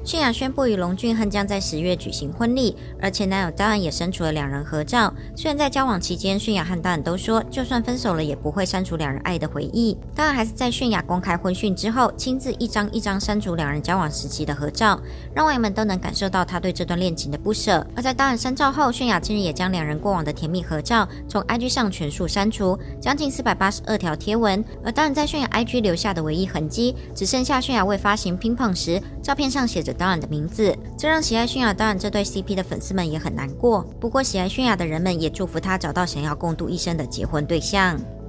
泫雅宣布与龙俊亨将在10月举行婚礼，而前男友当然也删除了两人合照。虽然在交往期间，泫雅和当然都说，就算分手了也不会删除两人爱的回忆。当然还是在泫雅公开婚讯之后，亲自一张一张删除两人交往时期的合照，让网友们都能感受到他对这段恋情的不舍。而在当然删照后，泫雅近日也将两人过往的甜蜜合照从 IG 上全数删除，将近482条贴文。而当然在泫雅 IG 留下的唯一痕迹，只剩下泫雅未发行乒乓时，照片上写着当然的名字，这让喜爱泫雅当然这对 CP 的粉丝们也很难过。不过喜爱泫雅的人们也祝福她找到想要共度一生的结婚对象。